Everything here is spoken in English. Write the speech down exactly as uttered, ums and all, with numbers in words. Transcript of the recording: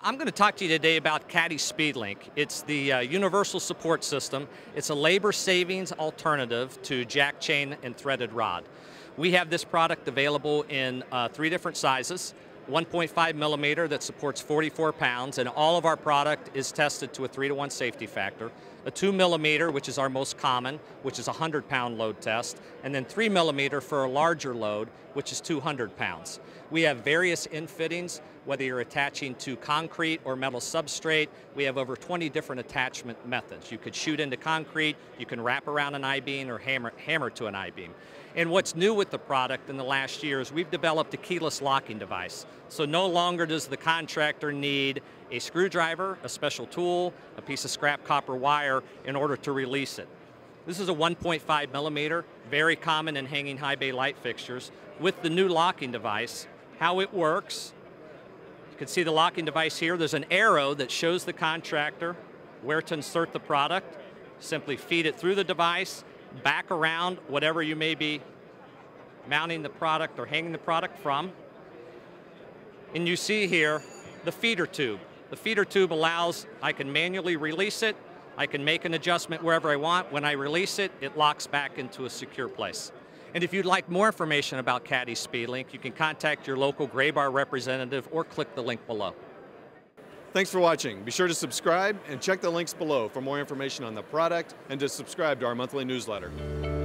I'm going to talk to you today about Caddy SpeedLink. It's the uh, universal support system. It's a labor savings alternative to jack chain and threaded rod. We have this product available in uh, three different sizes. one point five millimeter that supports forty-four pounds, and all of our product is tested to a three to one safety factor. A two millimeter, which is our most common, which is a one hundred pound load test, and then three millimeter for a larger load, which is two hundred pounds. We have various infittings, whether you're attaching to concrete or metal substrate. We have over twenty different attachment methods. You could shoot into concrete, you can wrap around an I-beam, or hammer, hammer to an I-beam. And what's new with the product in the last year is we've developed a keyless locking device. So no longer does the contractor need a screwdriver, a special tool, a piece of scrap copper wire in order to release it. This is a one point five millimeter, very common in hanging high bay light fixtures. With the new locking device, how it works, you can see the locking device here. There's an arrow that shows the contractor where to insert the product. Simply feed it through the device, back around whatever you may be mounting the product or hanging the product from. And you see here the feeder tube. The feeder tube allows, I can manually release it, I can make an adjustment wherever I want. When I release it, it locks back into a secure place. And if you'd like more information about Caddy SpeedLink, you can contact your local Graybar representative or click the link below. Thanks for watching. Be sure to subscribe and check the links below for more information on the product and to subscribe to our monthly newsletter.